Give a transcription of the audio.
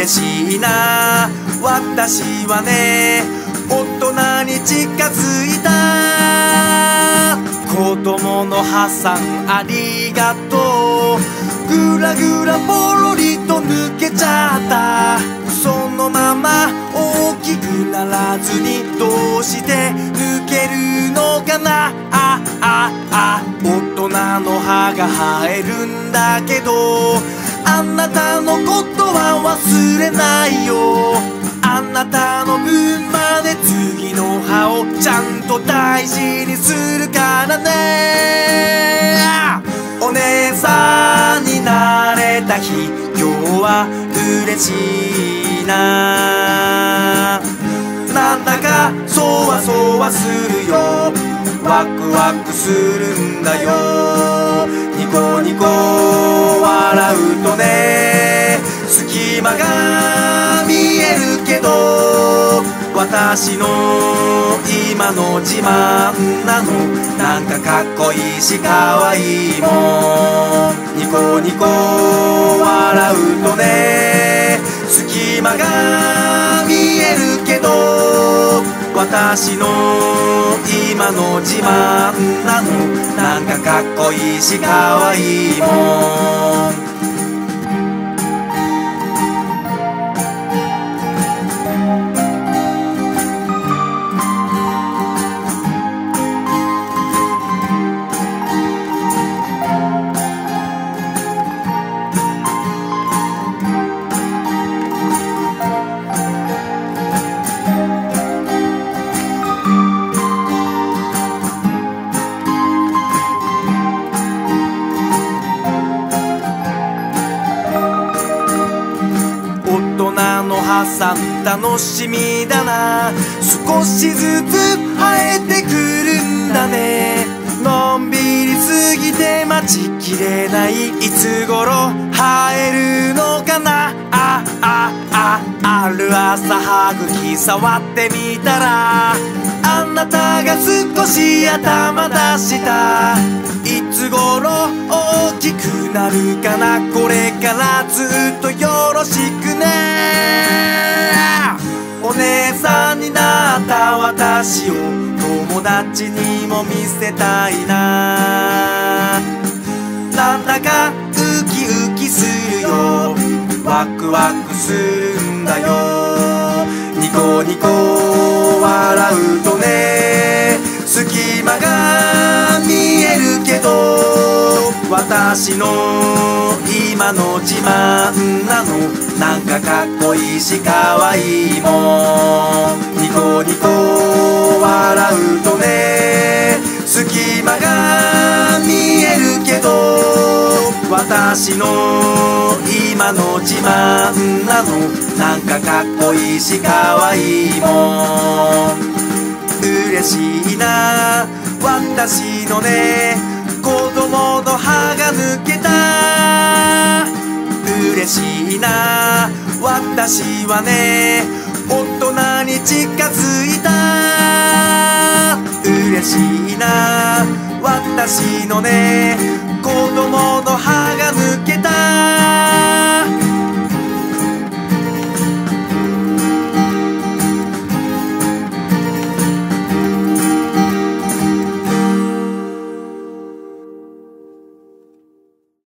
嬉しいな私はね大人に近づいた子供のハサンありがとうぐらぐらポロリと抜けちゃったそのまま大きくならずにどうして抜けるのかな大人の歯が生えるんだけどあなたのことは忘れないよあなたの分まで次の歯をちゃんと大事にするからねお姉さんになれた日今日は嬉しいななんだかそわそわするよワクワクするんだよニコニコ笑うとね隙間が見えるけど私の今の自慢なのなんかかっこいいしかわいいもんニコニコ笑うとね隙間が見えるけど私の今の自慢なのなんかかっこいいしかわいいもん楽しみだな少しずつ生えてくるんだねのんびり過ぎて待ちきれないいつ頃生えるのかなある朝歯茎触ってみたらあなたが少し頭出したいつ頃大きくなるかなこれからずっとよろしくねお姉さんになった私を友達にも見せたいななんだかウキウキするよワクワクするんだよニコニコ笑うとね隙間が見えるけど私の今の自慢なのなんかかっこいいしかわいいもんニコニコ笑うとね隙間が見えるけど私の今の自慢なのなんかかっこいいしかわいいもん嬉しいな私のね子供の歯が抜けた嬉しいな私はね大人に近づいた嬉しいな私のね子供の歯が抜けた